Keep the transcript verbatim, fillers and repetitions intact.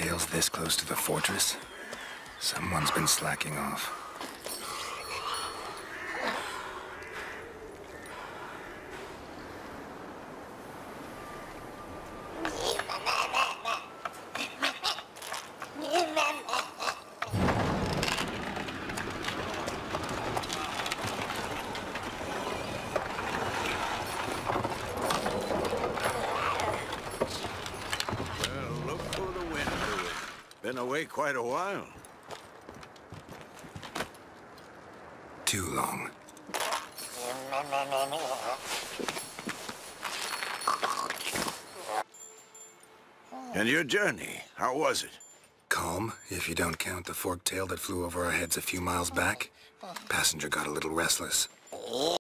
tails this close to the fortress, someone's been slacking off. Been away quite a while. Too long. And your journey, how was it? Calm, if you don't count the forked tail that flew over our heads a few miles back. Passenger got a little restless.